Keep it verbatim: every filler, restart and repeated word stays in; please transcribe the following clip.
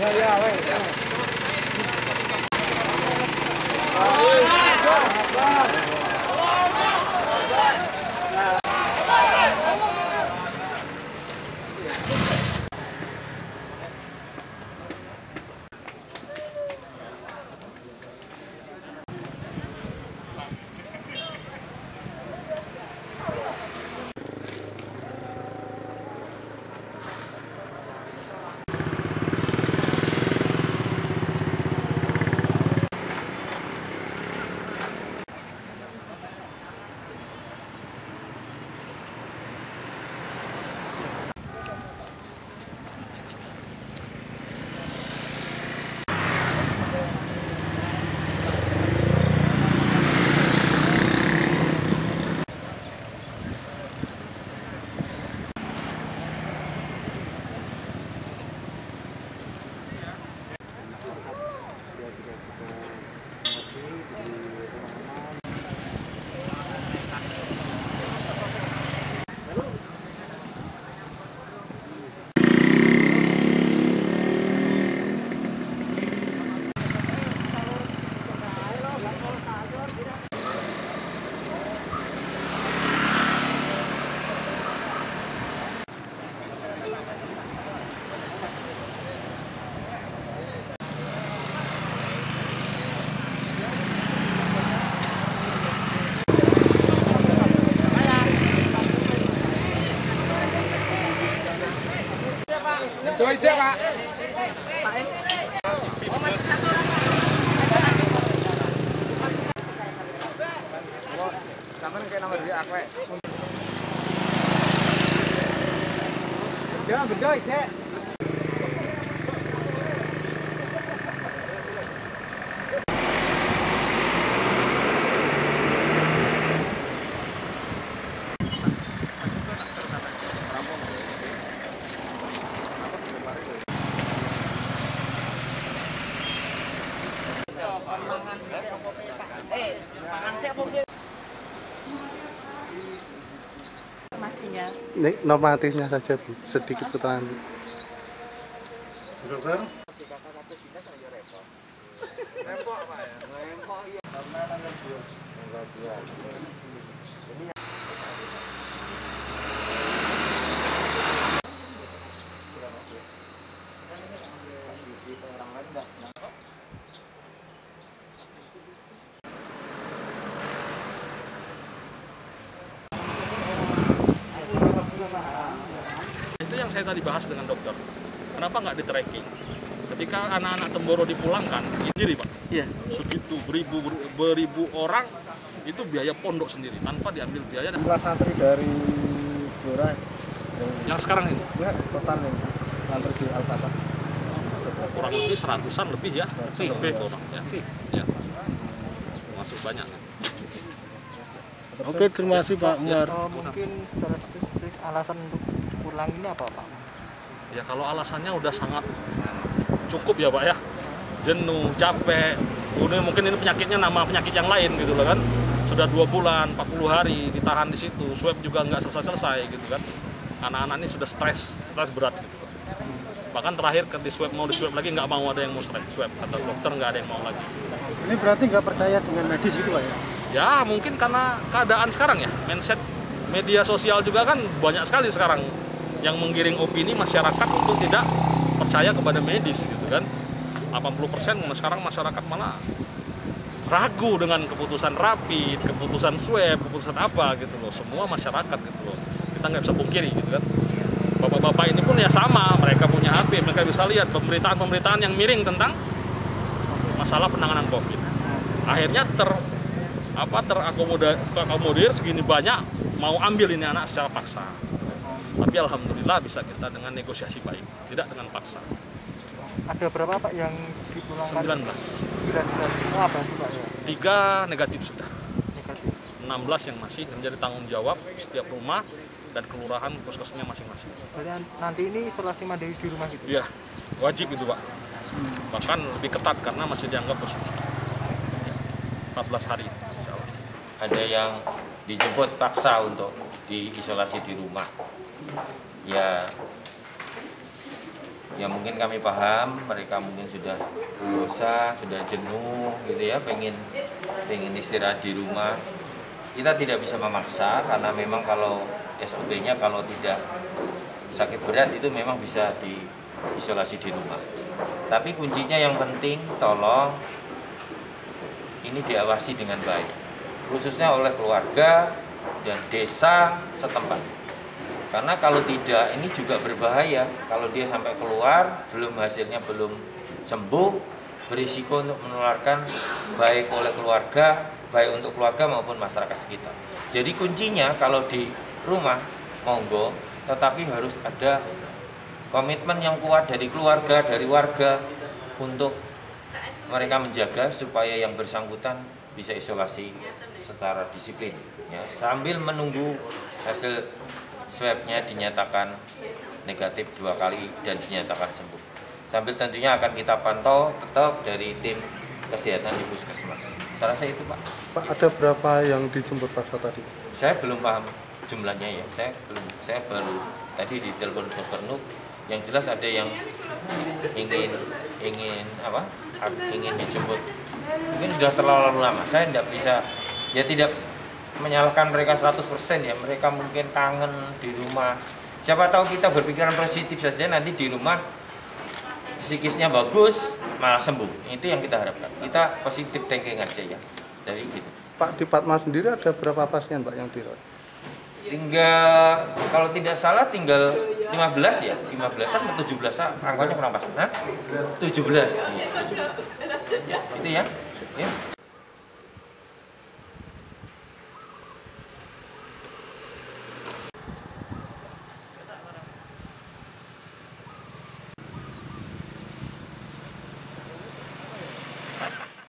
Ya ya, weh. Itu aja, Pak. Sampeyan kayak nomor dia aku. Jangan beda, Cek. Ini normatifnya saja, Bu. Sedikit keterangan. Dokter? Itu yang saya tadi bahas dengan dokter. Kenapa nggak di tracking? Ketika anak-anak Temboro dipulangkan, sendiri Pak. Iya. Segitu beribu beribu orang itu biaya pondok sendiri tanpa diambil biaya. Jumlah santri dari Blora yang sekarang ini? Ya, total yang santri di Al-Fatah. Kurang lebih seratusan lebih ya, lebih orang ya. Ya. Masuk banyak. Oke, terima kasih Pak Umar. Ya, mungkin secara spesifik alasan untuk pulang ini apa Pak? Ya kalau alasannya udah sangat cukup ya Pak ya, jenuh, capek, udah mungkin ini penyakitnya nama penyakit yang lain gitu loh kan, sudah dua bulan, empat puluh hari ditahan di situ, swab juga nggak selesai-selesai gitu kan, anak-anak ini sudah stres, stres berat gitu. Bahkan terakhir di swab mau di swab lagi nggak mau ada yang mau stres swab, kata dokter nggak ada yang mau lagi. Ini berarti nggak percaya dengan medis gitu Pak ya? Ya mungkin karena keadaan sekarang ya, mindset media sosial juga kan banyak sekali sekarang yang menggiring opini masyarakat untuk tidak percaya kepada medis gitu kan. delapan puluh persen sekarang masyarakat malah ragu dengan keputusan rapid, keputusan swab, keputusan apa gitu loh. Semua masyarakat gitu loh. Kita nggak bisa pungkiri gitu kan. Bapak-bapak ini pun ya sama, mereka punya H P, mereka bisa lihat pemberitaan-pemberitaan yang miring tentang masalah penanganan COVID. Akhirnya ter apa terakomodir terakomodir segini banyak mau ambil ini anak secara paksa. Tapi alhamdulillah bisa kita dengan negosiasi baik, tidak dengan paksa. Ada berapa Pak yang dipulangkan? sembilan belas. sembilan belas. Oh, apa itu Pak ya? tiga negatif sudah. Negatif. enam belas yang masih menjadi tanggung jawab setiap rumah dan kelurahan puskesmasnya masing-masing. Berarti nanti ini isolasi mandiri di rumah gitu? Iya, wajib itu Pak. Bahkan lebih ketat karena masih dianggap positif. empat belas hari. Ada yang dijemput paksa untuk diisolasi di rumah. Ya Ya mungkin kami paham, mereka mungkin sudah bosan, sudah jenuh gitu ya, pengen pengen istirahat di rumah. Kita tidak bisa memaksa karena memang kalau S O P-nya kalau tidak sakit berat itu memang bisa diisolasi di rumah. Tapi kuncinya yang penting tolong ini diawasi dengan baik, khususnya oleh keluarga dan desa setempat. Karena kalau tidak, ini juga berbahaya. Kalau dia sampai keluar, belum hasilnya belum sembuh, berisiko untuk menularkan baik oleh keluarga, baik untuk keluarga maupun masyarakat sekitar. Jadi kuncinya kalau di rumah, monggo, tetapi harus ada komitmen yang kuat dari keluarga, dari warga, untuk mereka menjaga supaya yang bersangkutan bisa isolasi secara disiplin. Ya, sambil menunggu hasil swabnya dinyatakan negatif dua kali dan dinyatakan sembuh. Sambil tentunya akan kita pantau tetap dari tim kesehatan di puskesmas. Saya rasa itu Pak. Pak, ada berapa yang dijemput paksa tadi? Saya belum paham jumlahnya ya. Saya belum. Saya baru tadi di telepon Dokter Nuk. Yang jelas ada yang ingin ingin apa? Ingin dijemput. Mungkin sudah terlalu lama. Saya tidak bisa ya tidak menyalahkan mereka seratus persen ya, mereka mungkin kangen di rumah. Siapa tahu kita berpikiran positif saja, nanti di rumah psikisnya bagus, malah sembuh. Itu yang kita harapkan. Kita positif thinking aja ya. Dari gitu. Pak, di Fatma sendiri ada berapa pasien Pak yang dirawat? Tinggal, kalau tidak salah tinggal lima belas ya, lima belasan atau tujuh belasan, angkanya kurang pas. Nah, tujuh belas. Ya, tujuh belas. Ya, itu ya. Ya.